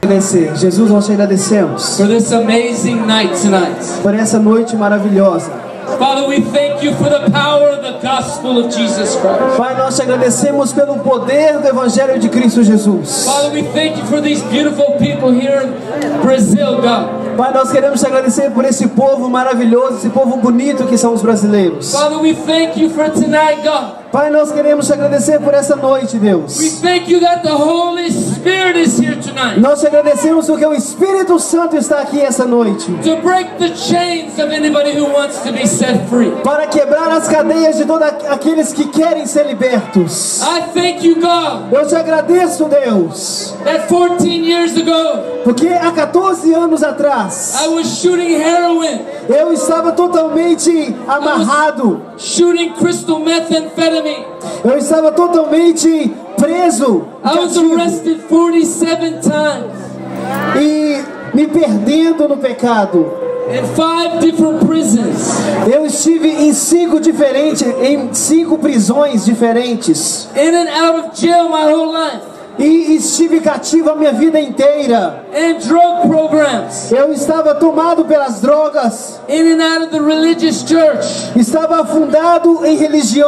Jesus, nós te agradecemos for this amazing night tonight. por essa noite maravilhosa. Father, we thank you for the power of the gospel of Jesus Christ. Pai, nós te agradecemos pelo poder do Evangelho de Cristo Jesus. Father, we thank you for these beautiful people here in Brazil, God. Pai, nós queremos te agradecer por esse povo maravilhoso, esse povo bonito que são os brasileiros. Father, we thank you for tonight, God. Pai, nós queremos te agradecer por essa noite, Deus. We thank you that the Holy Spirit is here tonight. Nós te agradecemos porque o Espírito Santo está aqui essa noite. To break the chains of anybody who wants to be set free. Para quebrar as cadeias de todos aqueles que querem ser libertos. I thank you, God. Eu te agradeço, Deus. That 14 years ago, porque há 14 anos atrás, I was shooting heroin. Eu estava totalmente amarrado. Shooting crystal methamphetamine. Eu estava totalmente preso. I was arrested 47 times. E me perdendo no pecado. In 5 different prisons. Eu estive em 5 prisões diferentes. In and out of jail my whole life. E estive cativo a minha vida inteira. In drug programs. Eu estava tomado pelas drogas. In and out of the religious church. Estava afundado em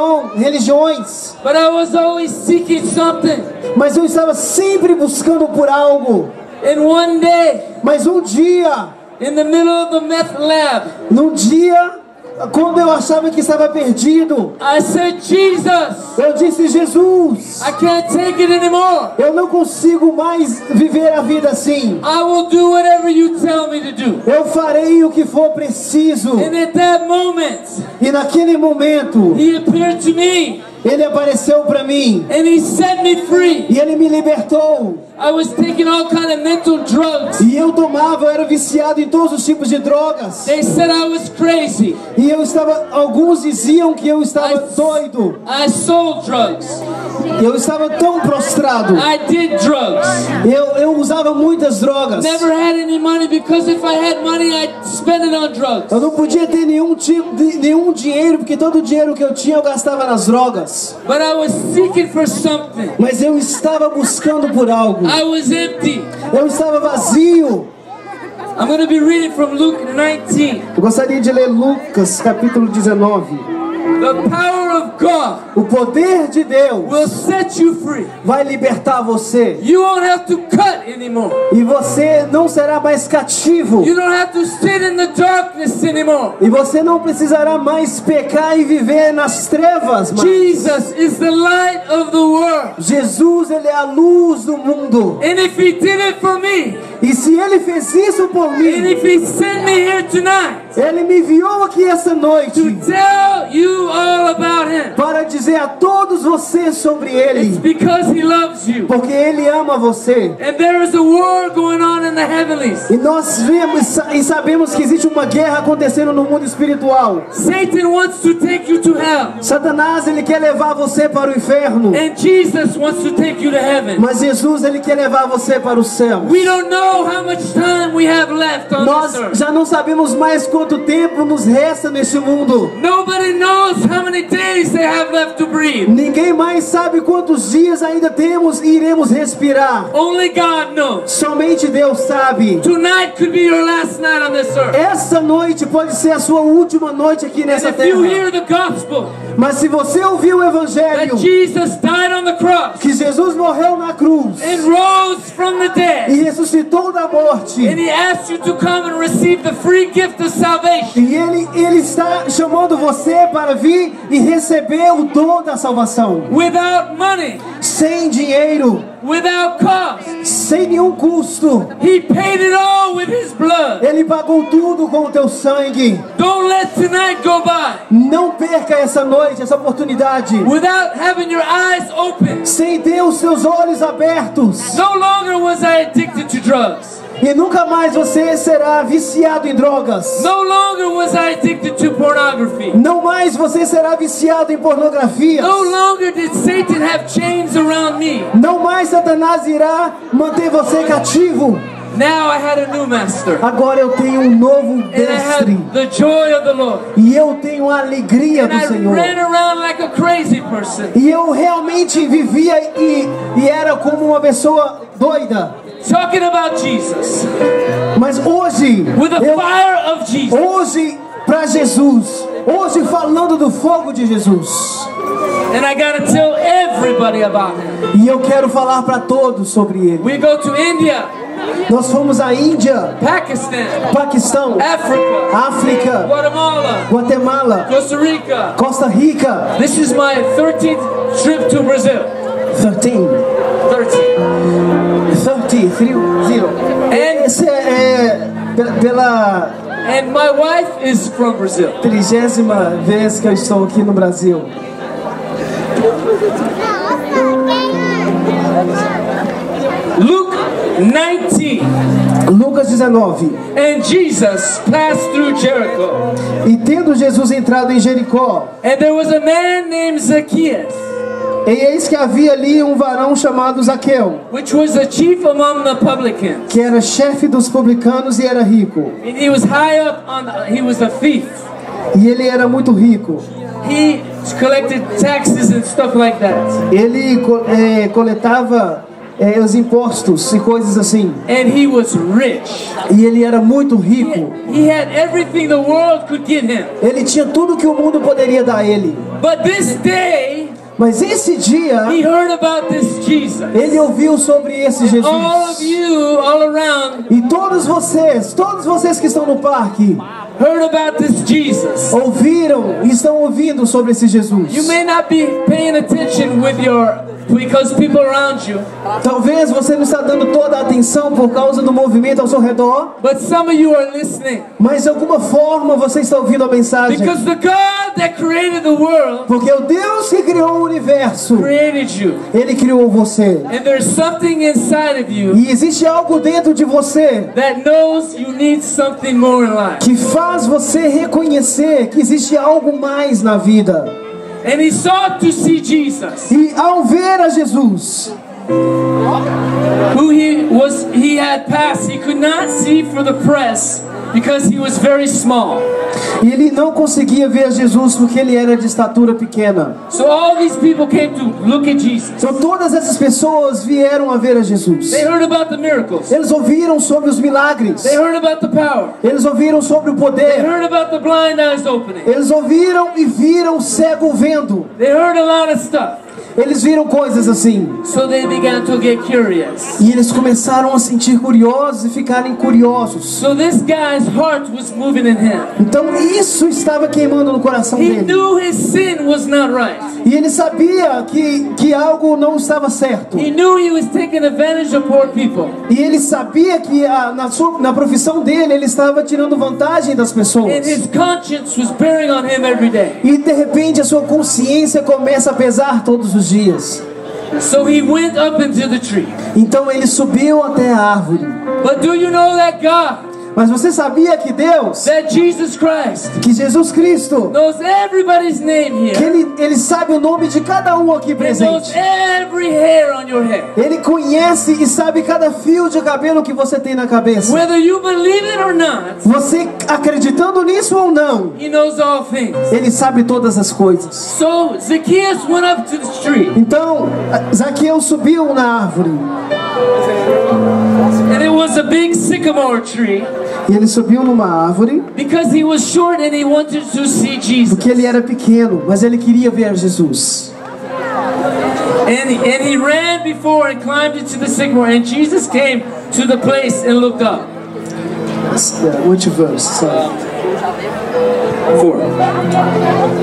religiões. But I was always seeking something. Mas eu estava sempre buscando por algo. And one day, mas um dia, in the middle of the meth lab, num dia, quando eu achava que estava perdido, I said, Jesus, eu disse, Jesus, I can't take it anymore. Eu não consigo mais viver a vida assim. I will do whatever you tell me to do. Eu farei o que for preciso. And at that moment, e naquele momento, He appeared to me. Ele apareceu para mim. And He set me free. E Ele me libertou. I was taking all kind of mental drugs. E eu era viciado em todos os tipos de drogas. They said I was crazy. E alguns diziam que eu estava doido. I sold drugs. Eu estava tão prostrado. I did drugs. Eu usava muitas drogas. Never had any money because if I had money I'd spend it on drugs. Eu não podia ter nenhum dinheiro porque todo o dinheiro que eu tinha eu gastava nas drogas. But I was seeking for something. Mas eu estava buscando por algo. I was empty. Eu estava vazio. I'm going to be reading from Luke 19. Eu gostaria de ler Lucas capítulo 19. The power of God o poder de Deus will set you free. Vai libertar você. You won't have to cut anymore. E você não será mais cativo. You don't have to sit in the darkness anymore. E você não precisará mais pecar e viver nas trevas. Jesus is the light of the world. Jesus, ele é a luz do mundo. And if He did it for me, e se Ele fez isso por mim, and if He sent me here tonight, Ele me enviou aqui essa noite to tell you all about Him, para dizer a todos vocês sobre Ele. It's because He loves you. Porque Ele ama você. And there is a war going on in the heavenlies. E nós vemos e sabemos que existe uma guerra acontecendo no mundo espiritual. Satan wants to take you to hell. Satanás, ele quer levar você para o inferno. And Jesus wants to take you to heaven. Mas Jesus, ele quer levar você para o céu. We don't know how much time we have left on this earth. Nós já não sabemos mais quanto tempo nos resta neste mundo. Nobody knows how many days they have left to breathe. Ninguém mais sabe quantos dias ainda temos e iremos respirar. Only God knows. Somente Deus sabe. Tonight could be your last night on this earth. Essa noite pode ser a sua última noite aqui nessa terra. You hear the gospel, mas se você ouviu o evangelho, that Jesus died on the cross, que Jesus morreu na cruz, and rose from the dead, e ressuscitou da morte, and He asked you to come and receive the free gift of salvation. E ele está chamando você para vir e receber o dom da salvação. Without money, sem dinheiro, without cost, sem nenhum custo. He paid it all with His blood. Ele pagou tudo com o teu sangue. Don't let tonight go by. Não perca essa noite, essa oportunidade. Without having your eyes open. Sem ter os seus olhos abertos. No longer was I addicted to drugs. E nunca mais você será viciado em drogas. No longer was I addicted to pornography. Não mais você será viciado em pornografia. No longer did Satan have chains around me. Não mais Satanás irá manter você cativo. Now I had a new master. Agora eu tenho um novo mestre. The joy of the Lord. E eu tenho a alegria do Senhor. I ran around like a crazy person. E eu realmente vivia e era como uma pessoa doida. talking about Jesus, Mas hoje, with the fire of Jesus. hoje para Jesus, hoje falando do fogo de Jesus. And I gotta tell everybody about him. E eu quero falar para todos sobre ele. We go to India, Nós fomos à Índia, Pakistan, Paquistão, Africa, África, Guatemala, Guatemala, Costa Rica. Costa Rica. This is my 13th trip to Brazil. 13. 13. Esse pela And my wife is from Brazil. 30ª vez que eu estou aqui no Brasil. Luke 19. Lucas 19. And Jesus passed through Jericho. E tendo Jesus entrado em Jericó, And there was a man named Zacchaeus, e eis que havia ali um varão chamado Zaqueu, which was the chief among the publicans. que era chefe dos publicanos e era rico. And he was high up on he was a thief. E ele era muito rico. He collected taxes and stuff like that. Ele coletava os impostos e coisas assim. And he was rich. E ele era muito rico. He had everything the world could give him. Ele tinha tudo que o mundo poderia dar a ele. But this day, Mas esse dia, he heard about this Jesus. ele ouviu sobre esse Jesus. All of you, all around, E todos vocês que estão no parque, heard about this Jesus. ouviram e estão ouvindo sobre esse Jesus. You may not be paying attention because people around you, Talvez você não está dando toda a atenção por causa do movimento ao seu redor, but some of you are listening. mas de alguma forma você está ouvindo a mensagem. Because the God that created the world Porque o Deus que criou o universo, created you. Ele criou você. And there's something inside of you E existe algo dentro de você that knows you need something more in life. que faz você reconhecer que existe algo mais na vida. And he sought to see Jesus, E ao ver a Jesus, who he had passed. He could not see for the press because he was very small. e ele não conseguia ver a Jesus porque ele era de estatura pequena. So all these people came to look at Jesus. Então todas essas pessoas vieram a ver a Jesus. They heard about the miracles. Eles ouviram sobre os milagres. They heard about the power. Eles ouviram sobre o They poder. heard about the blind eyes opening. Eles ouviram e viram o cego vendo. They heard a lot of stuff. Eles viram coisas assim. So they began to get curious. E eles começaram a sentir curiosos e ficarem curiosos. So this guy's heart was moving in him. Então isso estava queimando no coração He dele. knew his sin was not right. E ele sabia que algo não estava certo. He knew he was taking advantage of poor people. E ele sabia que na profissão dele ele estava tirando vantagem das And pessoas. his conscience was bearing on him every day. E de repente a sua consciência começa a pesar todos os dias. So he went up into the tree. Então ele subiu até a árvore. But do you know that God, Mas você sabia que Deus, that Jesus Christ, que Jesus Cristo, knows everybody's name que here? ele sabe o nome de cada um aqui He knows presente. every hair on your head. Ele conhece e sabe cada fio de cabelo que você tem na cabeça. Whether you believe it or not, Você acreditando nisso ou não, he knows all things. ele sabe todas as coisas. So Zacchaeus went up to the tree. Então, Zaqueu subiu na árvore. And it was a big sycamore tree E ele subiu numa árvore because he was short and he wanted to see Jesus. porque ele era pequeno, mas ele queria ver Jesus. And he ran before and climbed into the sycamore. And Jesus came to the place and looked up. Which verse? Sorry. 4.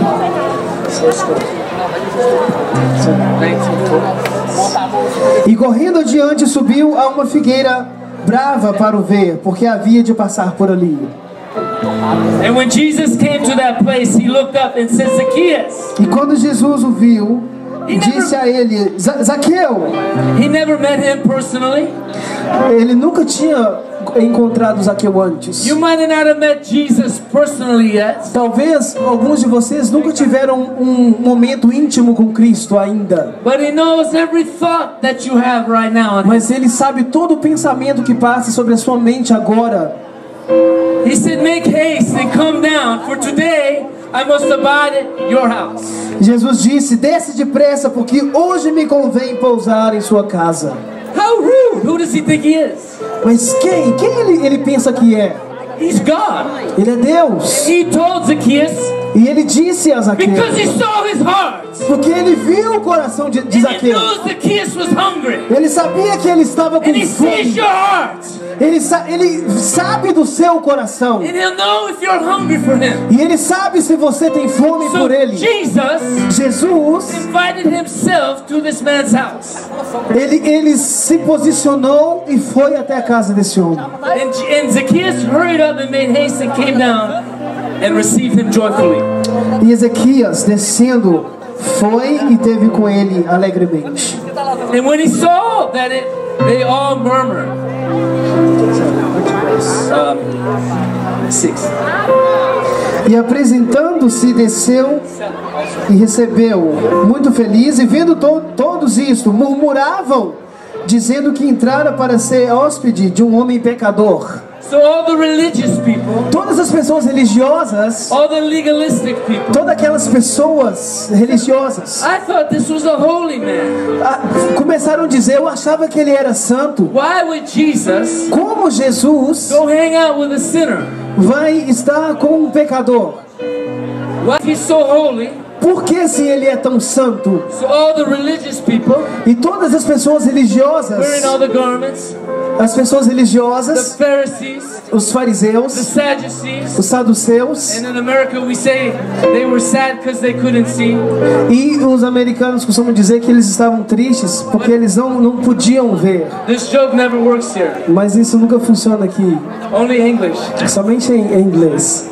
E correndo adiante subiu a uma figueira brava para o ver, porque havia de passar por ali. And when Jesus came to that place, he looked up and said, Zacchaeus. E quando Jesus o viu, disse a ele: Zaqueu. He never met him personally. Ele nunca tinha encontrado Zaqueu antes. You might not have met Jesus personally yet. Talvez alguns de vocês nunca tiveram um momento íntimo com Cristo ainda. But he knows every thought that you have right now. Mas ele sabe todo o pensamento que passa sobre a sua mente agora. He said, make haste and come down, for today I must abide at your house. Jesus disse: desce depressa, porque hoje me convém pousar em sua casa. How rude! Who does he think he is? Mas quem ele pensa que é? He's God. Ele é Deus. He told Zacchaeus E ele disse a Zaqueu, because he saw his heart. porque ele viu o coração de And he Zaqueu. knew Zacchaeus was hungry. Ele sabia que ele estava com And he sees fome. your heart. Ele sabe do seu coração. And he'll know if you're hungry for him. E ele sabe se você tem fome So por ele. Jesus Jesus, invited himself to this man's house. ele se posicionou e foi até a casa desse homem. And Zacchaeus hurried up and made haste and came down and received him joyfully. E Ezequias, descendo, foi e teve com ele alegremente. And when he saw that they all murmured. 6. E apresentando-se, desceu e recebeu, muito feliz, e vendo todos isto, murmuravam, dizendo que entrara para ser hóspede de um homem pecador. So all the religious people, Todas as pessoas religiosas, all the legalistic people, todas aquelas pessoas religiosas, I thought this was a holy man. começaram a dizer, eu achava que ele era santo. Why would Jesus Como Jesus go hang out with a sinner? vai estar com um pecador? Why if he's so holy? Por que se ele é tão santo? So all the religious people E todas as pessoas wearing religiosas, all the garments, as pessoas the religiosas, Pharisees, os the fariseus, Sadducees, os saduceus, and in America we say they were sad because they couldn't see. e os americanos costumam dizer que eles estavam tristes porque eles não podiam ver. This joke never works here. Mas isso nunca funciona aqui, Only English. somente em inglês.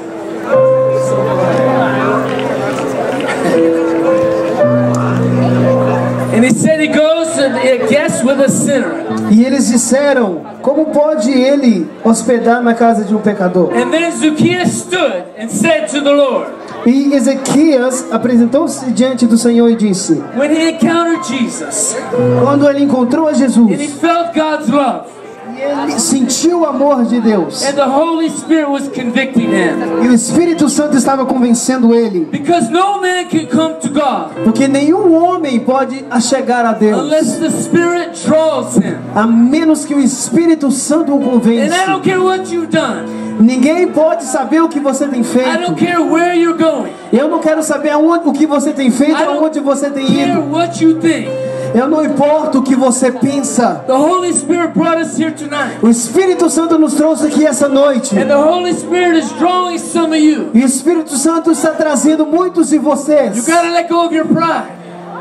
And he said he goes to a guest with a sinner. E eles disseram, como pode ele hospedar na casa de um pecador? And then Zacchaeus stood and said to the Lord, E Ezequias apresentou-se diante do Senhor e disse, when he encountered Jesus quando ele encontrou a and he Jesus, felt God's love, ele sentiu o amor de Deus, and the Holy Spirit was convicting him, e o Espírito Santo estava convencendo ele, because no man can come to God porque nenhum homem pode chegar a Deus, unless the Spirit draws him. a menos que o Espírito Santo o And I convença. don't care what you've done. Ninguém pode saber o que você tem I feito. don't care where you're going. Eu não quero saber o que você tem feito, I don't aonde você tem Care ido. what you think. Eu não importo o que você pensa. The Holy Spirit brought us here tonight. O Espírito Santo nos trouxe aqui essa noite. And the Holy Spirit is drawing some of you. E o Espírito Santo está trazendo muitos de You vocês. gotta let go of your pride.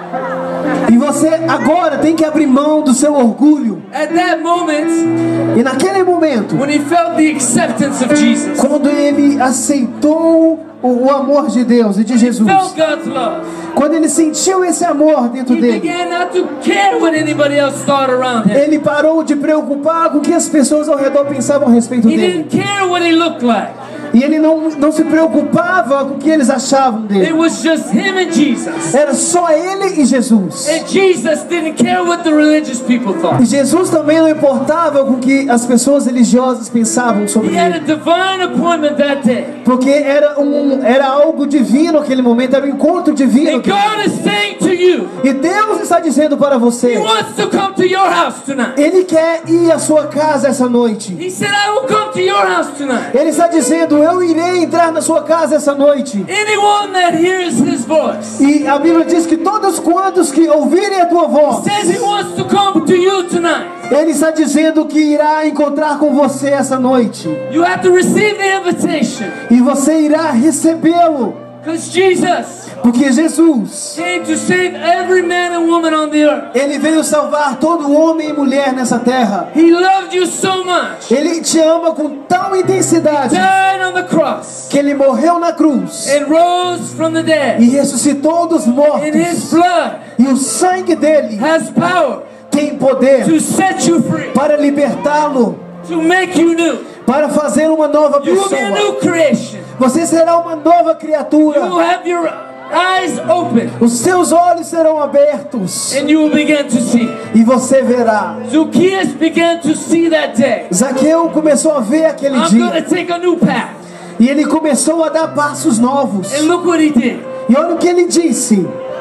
E você agora tem que abrir mão do seu orgulho. At that moment, E naquele momento, when he felt the acceptance of Jesus, quando ele aceitou o amor de Deus e de Jesus, felt God's love, quando ele sentiu esse amor dentro he dele, began not to care what anybody else thought around him. ele parou de preocupar com o que as pessoas ao redor pensavam a respeito He dele. didn't care what he looked like. E ele não se preocupava com o que eles achavam It dele. was just him and Jesus. Era só ele e Jesus. And Jesus didn't care what the religious people E thought. Jesus também não importava com o que as pessoas religiosas pensavam sobre He had a ele. divine appointment that day. Porque era algo divino aquele momento, era um encontro divino. And God is saying to you, E Deus está dizendo para He você, wants to come to your house tonight. Ele quer ir à sua casa essa noite. He said, I will come to your house tonight. Ele está dizendo, eu irei entrar na sua casa essa noite. Anyone that hears His voice E a Bíblia diz que todos quantos que ouvirem a tua voz, says He wants to come to you tonight. Ele está dizendo que irá encontrar com você essa noite. You have to receive the invitation. E você irá recebê-lo. Because Jesus Porque Jesus, came to save every man and woman on the earth. Ele veio salvar todo homem e mulher nessa terra. He loved you so much. Ele te ama com tal intensidade Died on the cross que Ele morreu na cruz and rose from the dead. e ressuscitou dos And His mortos. blood E o sangue dele has power tem poder to set you free, para libertá-lo, to make you new. para fazer uma nova You will be a pessoa. new creation. Você será uma nova You will criatura. have your eyes open Os seus olhos serão abertos and you will begin to see. e você verá. Zacchaeus began to see that day. Zaqueu começou a ver aquele I'm going dia to take a new path. e ele começou a dar passos novos. And look what he did. E olha o que ele disse.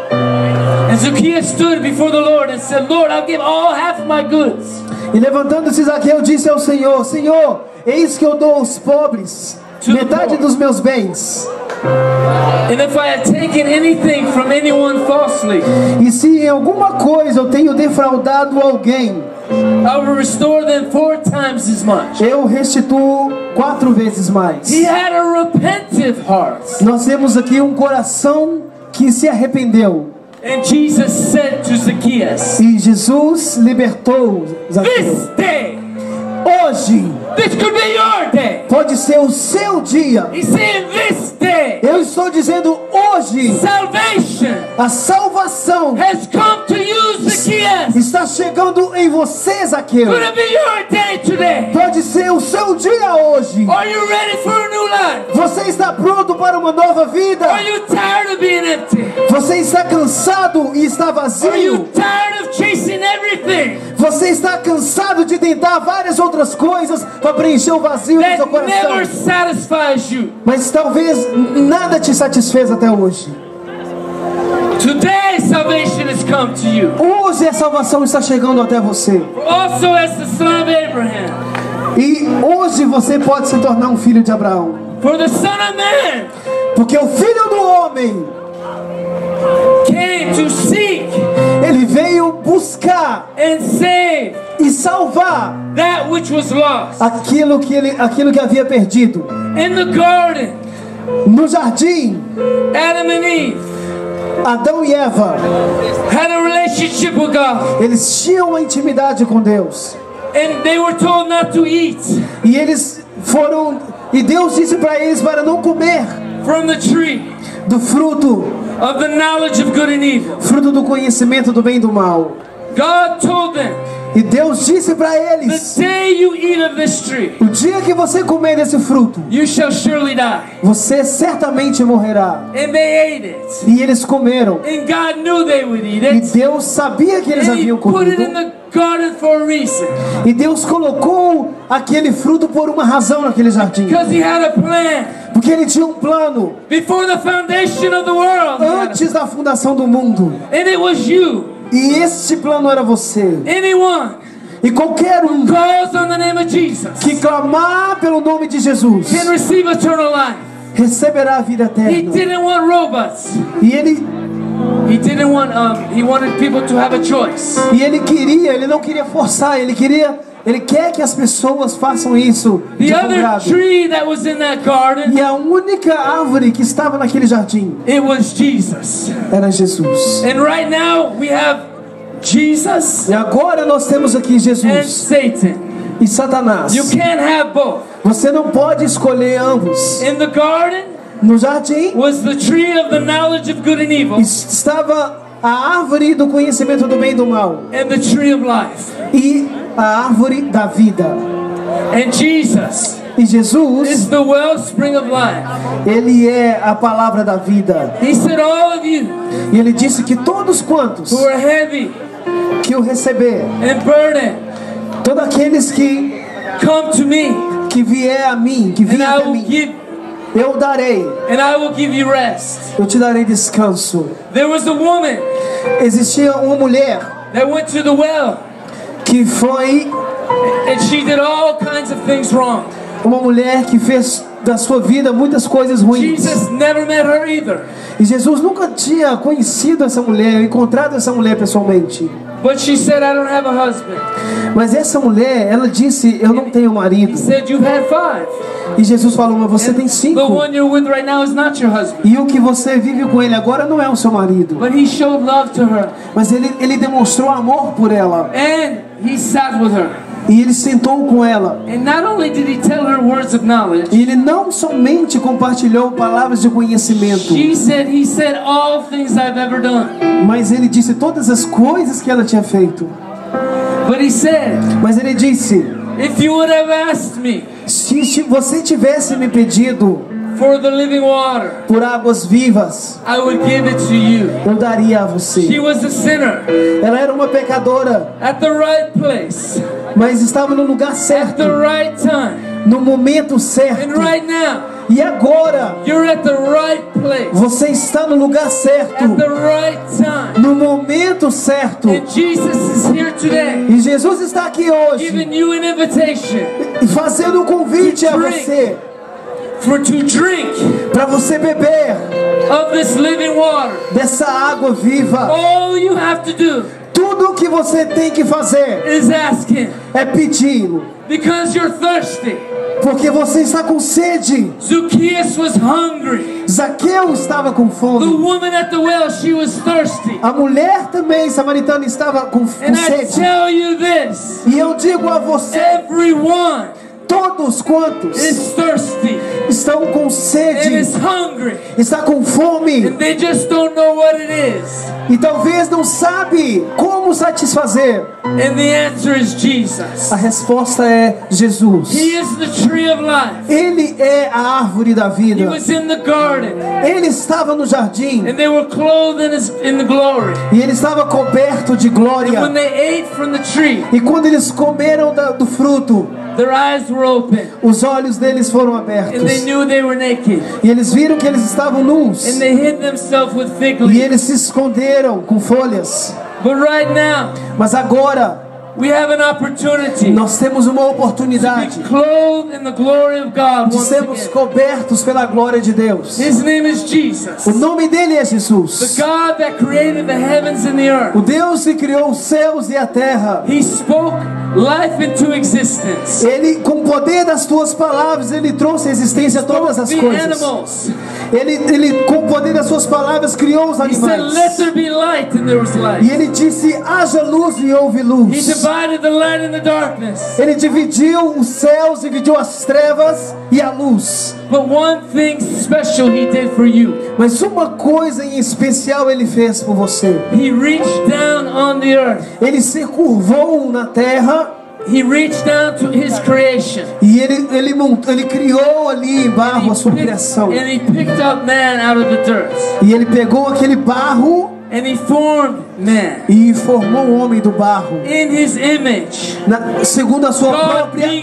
And Zacchaeus stood before the Lord and said, Lord, I'll give all half of my goods. E levantando-se Zaqueu disse ao Senhor: Senhor, eis que eu dou aos pobres metade dos meus bens. And if I had taken anything from anyone falsely, E se em alguma coisa eu tenho defraudado alguém, I will restore them 4 times as much. eu restituo 4 vezes mais. He had a repentive heart. Nós temos aqui um coração que se arrependeu. And Jesus said to Zacchaeus, E Jesus libertou Zaqueu. this day, Hoje this could be your day. pode ser o seu dia. He's saying this day, Eu estou dizendo hoje, salvation a salvação has come to you, Zacchaeus. está chegando em você, Zaqueu. Could it be your day today? Pode ser o seu dia hoje. Are you ready for a new life? Você está pronto para uma nova vida? Are you tired of being empty? Você está cansado e está Are you vazio? tired of chasing everything Você está cansado de tentar várias outras coisas para preencher o vazio do seu that never coração? satisfies you? Mas talvez nada te satisfez até hoje. Today salvation has come to you. Hoje a salvação está chegando até você. Also as the son of Abraham. E hoje você pode se tornar um filho de Abraão. For the Son of Man Porque o Filho do Homem, came to seek ele veio buscar and save e salvar that which was lost. aquilo que havia perdido. In the garden, No jardim, Adam and Eve Adão e Eva, had a relationship with God. eles tinham uma intimidade com Deus. And they were told not to eat E eles foram, e Deus disse para eles para não comer from the tree do fruto of the knowledge of good and evil. fruto do conhecimento do bem e do mal. God told them, E Deus disse para the eles: day you eat of this tree, o dia que você comer desse fruto, you shall surely die. você certamente morrerá. And they ate it. E eles comeram. And God knew they would eat E it. Deus sabia que eles And He haviam put it in comido. the garden for a reason. E Deus colocou aquele fruto por uma razão naquele jardim. Because He had a plan. Porque Ele tinha um plano Before the foundation of the world. He had a- antes da fundação do mundo. And it was you, E este plano era você. anyone, E qualquer um calls on the name of Jesus, que clamar pelo nome de Jesus can receive eternal life. receberá a vida He eterna. didn't want robots. E ele He wanted people to have a choice. ele não queria forçar, ele quer que as pessoas façam isso de The bom other grado. tree that was in that garden, E a única árvore que estava naquele jardim it was Jesus. era Jesus. And right now we have Jesus E agora nós temos aqui and Jesus Satan. e Satanás. You can't have both. Você não pode escolher ambos. In the garden No jardim was the tree of the knowledge of good and evil estava a árvore do conhecimento do bem e do mal and the tree of life. e a árvore da vida. And Jesus E is Jesus, the wellspring of life. ele é a palavra da vida. He said, all of you E ele disse que todos quantos who are heavy que o receber, and burdened, todos aqueles que come to me, vier a mim, que and vêm I até will mim, eu give you rest. eu te darei descanso. There was a woman Existia uma mulher that went to the well, que foi and she did all kinds of things wrong. uma mulher que fez da sua vida muitas coisas ruins. Jesus never met her either. E Jesus nunca tinha conhecido essa mulher, encontrado essa mulher pessoalmente. But she said, I don't have a husband. Mas essa mulher, ela disse: eu não tenho marido. He said, you've had 5. E Jesus falou: mas você tem The 5. one you're with right now is not your husband. E o que você vive com ele agora não é o seu marido. But he showed love to her. Mas ele demonstrou amor por ela. And he sat with her. E ele sentou com ela. And not only did he tell her words of knowledge, E ele não somente compartilhou palavras de conhecimento, he said all things I've ever done. mas ele disse todas as coisas que ela tinha feito. But he said, Mas ele disse: if you would have asked me se você tivesse me pedido for the living water, por águas vivas, I would give it to you. eu daria a She você. was a sinner Ela era uma pecadora, at the right place, mas estava no lugar at certo, the right time. no momento And certo. right now, E agora you're at the right place. Você está no lugar certo, At the right time. no momento certo. And Jesus is here today. E Jesus está aqui hoje, Giving you an invitation fazendo um convite a você, to drink para você beber of this living water. dessa água viva. All you have to do Tudo o que você tem que fazer is ask Him, é pedi-lo, because you're thirsty. porque você está com sede. Zacchaeus was hungry. Zaqueu estava com The fome. woman at the well, she was thirsty. A mulher também samaritana estava com And I sede. tell you this, E eu digo a você, everyone todos quantos is thirsty estão com and sede, is hungry, está com fome and they just don't know what it is. e talvez não sabe como satisfazer. And the answer is Jesus. A resposta é Jesus. He is the tree of life. Ele é a árvore da He vida. was in the garden, Ele estava no jardim and they were clothed in the glory. e ele estava coberto de And when glória. they ate from the tree, E quando eles comeram do fruto, their eyes were open, os olhos deles foram and they abertos. knew they were naked. E eles viram que eles estavam nus. And they hid themselves with fig E leaves. eles se esconderam com folhas. But right now, Mas agora we have an opportunity nós temos uma to oportunidade be clothed in the glory of God de once sermos again. cobertos pela glória de Deus. His name is Jesus, O nome dele é the Jesus. God that created the heavens and the earth. O Deus que criou os céus e a terra. He spoke life into existence. Ele, com o poder das tuas palavras, ele trouxe à existência todas as The coisas. animals. Ele, com o poder das suas palavras, criou os He said, "Let animais. there be light," and there was E light. ele disse, haja luz e houve He luz. divided the light and the darkness. Ele dividiu os céus, dividiu as trevas e a luz. But one thing special He did for you. Mas uma coisa em especial ele fez por você. He reached down on the earth. Ele se curvou na terra He reached down to His creation. e ele criou ali em barro a sua criação. And He picked up man out of the dirt. E ele pegou aquele barro And He formed man e formou o homem do barro, in His image. segundo a sua God being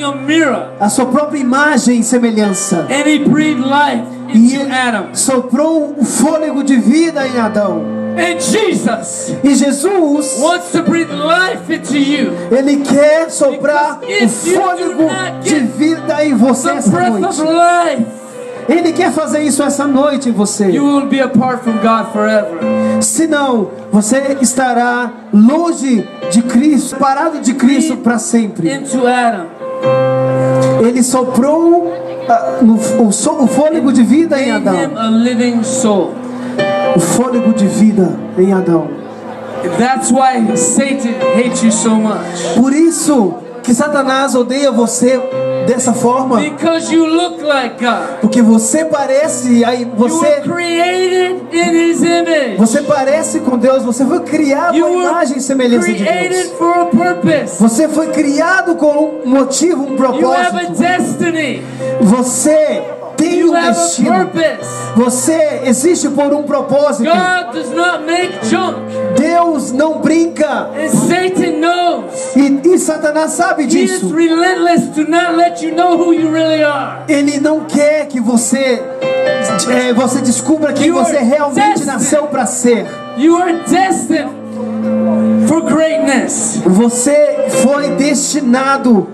a própria imagem e semelhança. And He breathed life E into ele Adam. soprou o fôlego de vida em Adão. And Jesus E Jesus, wants to breathe life into you. ele quer soprar o Because if you fôlego do not de get vida em você The essa breath of noite. life, Ele quer fazer isso essa noite em você. you will be apart from God forever. Senão, você estará longe de Cristo, parado de Cristo para sempre. Into Adam. Ele soprou o fôlego de vida em Made him Adão. a living soul. O fôlego de vida em Adão. And that's why Satan hates you so much. Por isso que Satanás odeia você dessa forma. Because you look like God. Porque você parece, aí You were você created in His image. parece com Deus. Você foi criado You à were imagem e semelhança de created Deus. for a purpose. Você foi criado com um motivo, um You have a propósito. destiny. Você tem You um have a destino. purpose. Você existe por um propósito. God does not make junk. Deus não brinca. And Satan knows. E Satanás sabe He is disso. relentless to not let you know who you really are. Ele não quer que você descubra quem You você are realmente destined. nasceu para ser. You are destined for greatness. Você foi destinado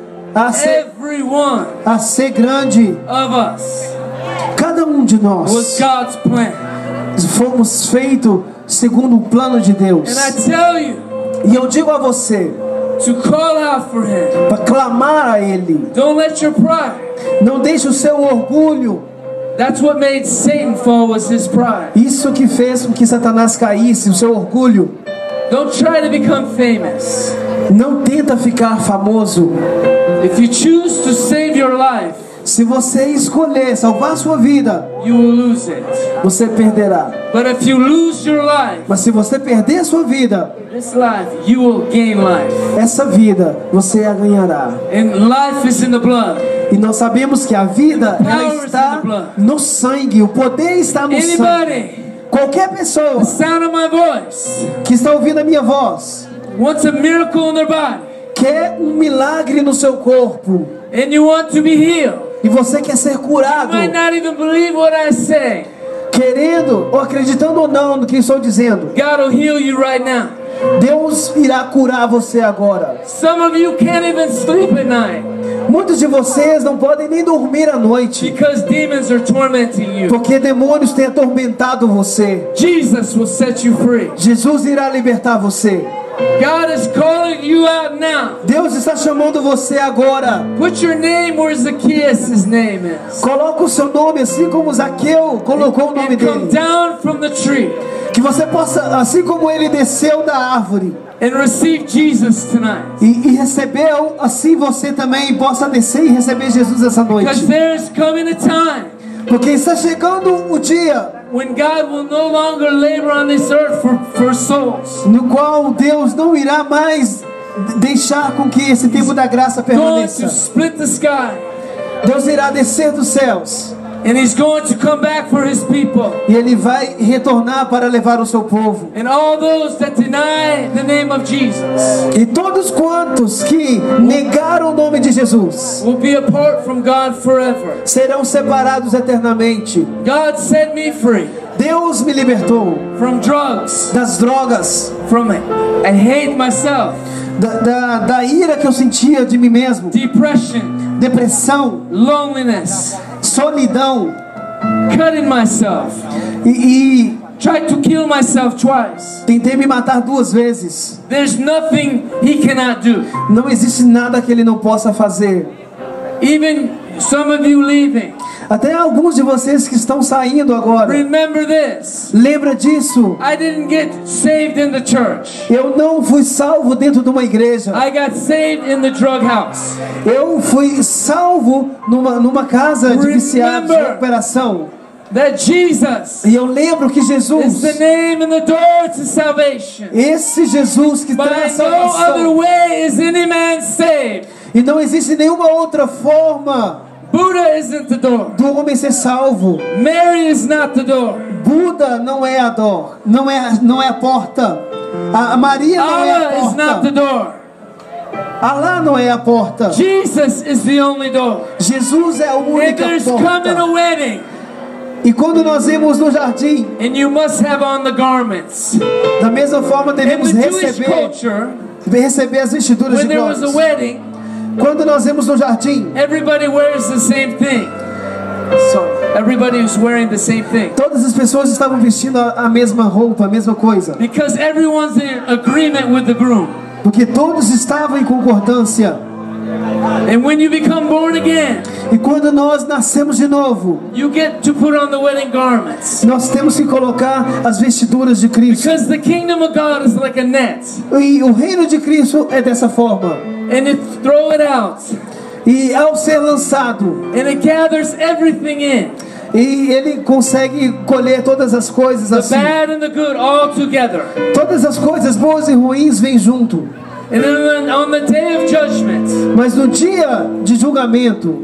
Everyone a ser grande. of us Cada um de was nós God's plan. fomos feitos segundo o plano de Deus. And I tell you E eu digo a você, to call out for Him. para clamar a Ele. Don't let your pride. Não deixe o seu orgulho. That's what made Satan fall, was his pride. Isso que fez com que Satanás caísse, o seu orgulho. Don't try to become famous. Não tenta ficar famoso. If you choose to save your life, Se você escolher salvar sua vida, you will lose it. você perderá. But if you lose your life, Mas se você perder sua vida, this life, you will gain life. essa vida você a ganhará. And life is in the blood. E nós sabemos que a vida ela Power is in está the blood. no sangue. O poder está no sangue. Anybody, Qualquer pessoa the sound of my voice, que está ouvindo a minha voz wants a miracle in their body, quer um milagre no seu corpo and you want to be healed, e você quer ser curado. you might not even believe what I say. querendo ou acreditando ou não no que estou dizendo, God will heal you right now. Deus irá curar você agora. Some of you can't even sleep at night Muitos de vocês não podem nem dormir à noite, because demons are tormenting you. porque demônios têm atormentado você. Jesus will set you free. Jesus irá libertar você. God is calling you out now. Deus está chamando você agora. Put your name where Zacchaeus' name is. Coloca o seu nome assim como Zaqueu colocou o nome And come dele. down from the tree Que você possa, assim como ele desceu da árvore and receive Jesus tonight. e recebeu, assim você também possa descer e receber Jesus essa Because noite. there's coming a time Porque está chegando o dia when God will no longer labor on this earth for souls. no qual Deus não irá mais deixar com que esse tempo da graça Going to permaneça. split the sky. Deus irá descer dos céus And He's going to come back for His people. e Ele vai retornar para levar o seu povo. And all those that deny the name of Jesus E todos quantos que negaram o nome de Jesus will be apart from God forever. serão separados eternamente. God set me free Deus me libertou from drugs, das drogas, from I hate myself, da ira que eu sentia de mim mesmo, depression, depressão, loneliness, solidão cutting myself, e tried to kill myself twice. tentei me matar 2 vezes. There's nothing He cannot do. Não existe nada que Ele não possa fazer. Even some of you leaving, Até alguns de vocês que estão saindo agora, remember this. lembra disso? I didn't get saved in the church. Eu não fui salvo dentro de uma igreja. I got saved in the drug house. Eu fui salvo numa casa de viciados, de Remember recuperação. that Jesus E eu lembro que is Jesus, the name and the door to salvation. esse Jesus que But traz no other salvação, way is any man saved. e não existe nenhuma outra forma Buddha isn't the door. do homem ser salvo. Mary is not the door. Buda não é a dor, não é a porta. A Maria não é a Allah is not the porta. door. Alá não é a porta. Jesus is the only door. Jesus é a And única there's coming a porta. wedding, E quando nós vemos no jardim, and you must have on the garments. da mesma forma In devemos the Jewish receber as vestiduras when de there was a glórias. wedding, Quando nós vemos no jardim, everybody wears the same thing. Everybody was wearing the same thing. todas as pessoas estavam vestindo a mesma roupa, a mesma coisa. Because everyone's in agreement with the groom. Porque todos estavam em concordância. And when you become born again, E quando nós nascemos de novo, you get to put on the wedding garments. nós temos que colocar as vestiduras de Cristo. Because the kingdom of God is like a net. E o reino de Cristo é dessa forma. And it throw it out. E ao ser lançado, And it gathers everything in. e ele consegue colher todas as coisas The assim. bad and the good all together. Todas as coisas boas e ruins vêm junto. And then on the day of judgment, Mas no dia de julgamento,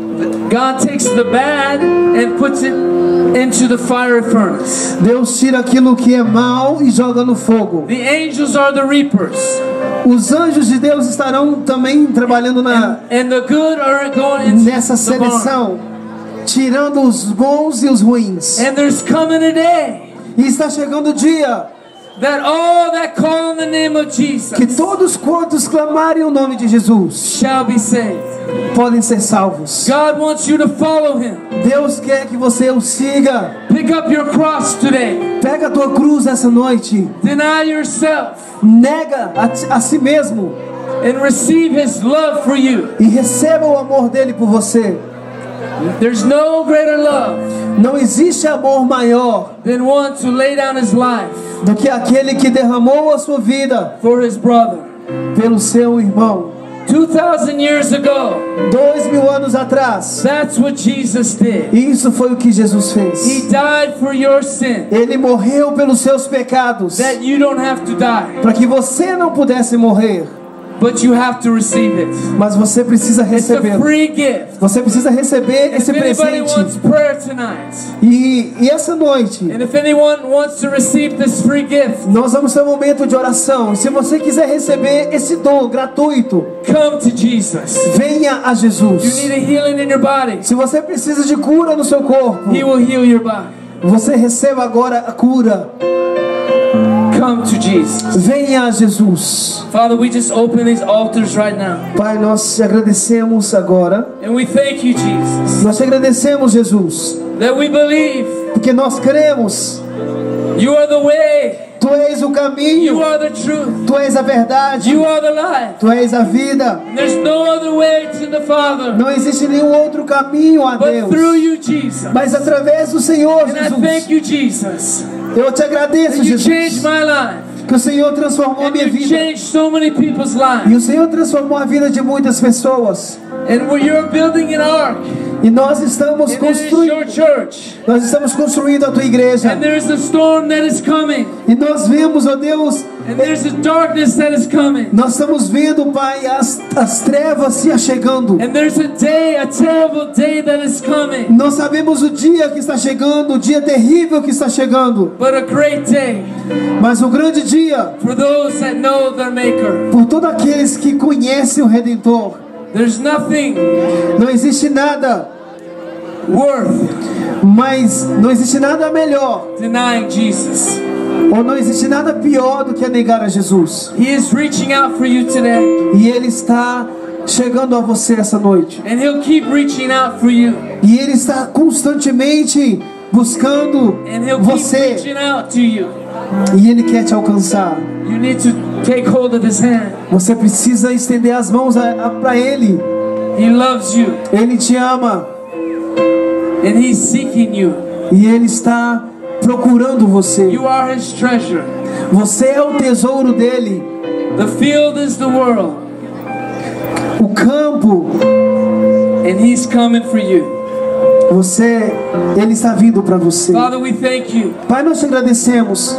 God takes the bad and puts it into the fiery furnace. Deus tira aquilo que é mal e joga no fogo. The angels are the reapers. Os anjos de Deus estarão também trabalhando And the good are going into nessa the barn. seleção, tirando os bons e os ruins. And there's coming a day E está chegando o dia that all that call on the name of Jesus que todos quantos clamarem o nome de Jesus shall be saved. podem ser salvos. God wants you to follow Him. Deus quer que você o siga. Pick up your cross today. Pega a tua cruz essa noite. Deny yourself Nega a si mesmo and receive His love for you. e receba o amor dele por você. There's no greater love Não existe amor maior than one to lay down his life do que aquele que derramou a sua vida for his brother. pelo seu irmão. 2,000 years ago, 2000 anos atrás, that's what Jesus did. isso foi o que Jesus He fez. died for your sin, Ele morreu pelos seus pecados, that you don't have to die, para que você não pudesse morrer, but you have to receive it. mas você precisa It's a receber. free gift. Você precisa receber If esse anybody wants presente. prayer tonight, E essa noite and if anyone wants to receive this free gift, nós vamos ter um momento de oração. E se você quiser receber esse dom gratuito, come to Jesus. venha a You Jesus. need a healing in your body, Se você precisa de cura no seu corpo, He will heal your body. Você receba agora a cura. Come to Jesus. Venha a Jesus. Father, we just open these altars right now. Pai, nós te agradecemos agora. And we thank you, Jesus, Nós te agradecemos, Jesus, that we believe porque nós cremos. you are the way, Tu és o you caminho, are the truth, Tu és a verdade, you are the life. Tu és a vida. And there's no other way to the Father Não existe nenhum outro caminho a but through Deus, you, Jesus. mas através do Senhor, And I thank Jesus. you, Jesus, Eu te agradeço, that you changed Jesus, my life. que o Senhor transformou a And minha you vida. changed so many people's E lives. o Senhor transformou a vida de muitas pessoas. And where you're building an ark, E nós estamos and it is construindo, your church. nós estamos construindo a tua igreja. And there's a storm that is coming. E nós vemos, ó Deus, And there's a darkness that is coming. nós estamos vendo, Pai, as trevas se achegando. And there's a terrible day that is coming. Nós sabemos o dia que está chegando, o dia terrível que está chegando. But a great day Mas o grande dia, for those that know their Maker. por todos aqueles que conhecem o Redentor. There's nothing Não existe nada, worth mas não existe nada melhor, denying Jesus. ou não existe nada pior do que negar a Jesus. He is reaching out for you today. E Ele está chegando a você essa noite. And He'll keep reaching out for you. E Ele está constantemente buscando And He'll keep você. reaching out to you. E Ele quer te alcançar. You need to take hold of His hand. Você precisa estender as mãos para Ele. He loves you. Ele te ama. And He's seeking you. E Ele está procurando você. You are His treasure. Você é o tesouro dele. The field is the world. O campo, And He's coming for you. Ele está vindo para você. Father, we thank you Pai, nós te agradecemos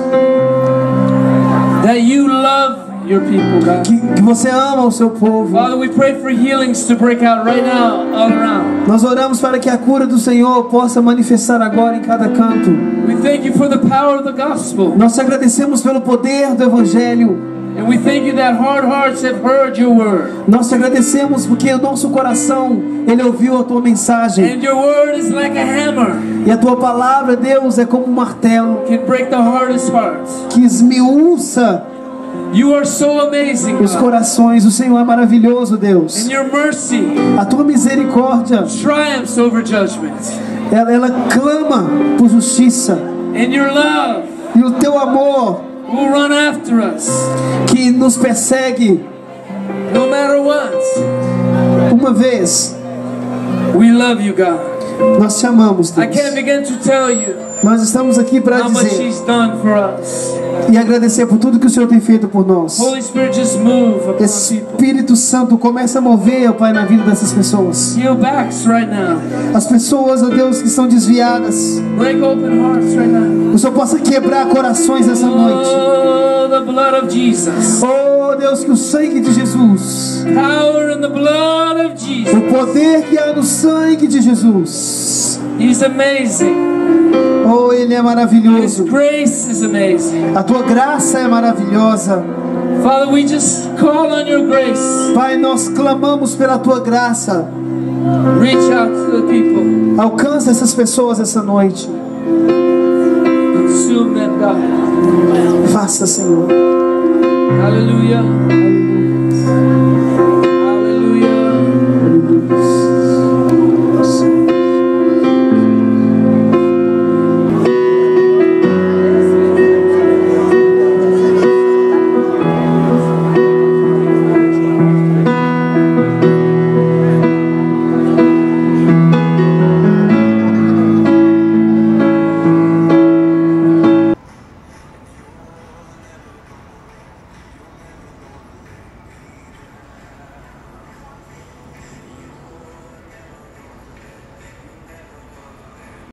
that you love your people, God. que você ama o seu povo. Father, we pray for healings to break out right now all around. Nós oramos para que a cura do Senhor possa manifestar agora em cada canto. We thank you for the power of the gospel. Nós te agradecemos pelo poder do Evangelho. And we thank you that hard hearts have heard your word. Nós te agradecemos porque o nosso coração, ele ouviu a tua mensagem. And your word is like a hammer. E a tua palavra, Deus, é como um martelo Can break the hardest hearts. que esmiuça You are so amazing, os God. corações. O Senhor é maravilhoso, Deus. And your mercy A tua misericórdia, triumphs over judgment. ela clama por justiça. And your love E o teu amor will run after us que nos persegue, no matter what. uma vez, We love you, God. nós te amamos, I can't Deus. begin to tell you Nós estamos aqui para how much dizer He's done for us. e agradecer por tudo que o Senhor tem feito por nós. Holy Spirit, just move upon people. Espírito Santo, começa a mover, ó Pai, na vida dessas pessoas. Heal backs right now. As pessoas, ó Deus, que estão desviadas. Break open hearts right now. Que o Senhor possa quebrar corações essa noite. Oh, the blood of Jesus. Oh Deus, que o sangue de Jesus, Power in the blood of Jesus. o poder que há no sangue de Jesus. He's amazing. Oh, Ele é His maravilhoso. grace is amazing. A tua graça é maravilhosa. Father, we just call on your grace. Pai, nós clamamos pela tua graça. Reach out to the people. Alcança essas pessoas essa noite. Consume them, God. Faça, Senhor. Hallelujah.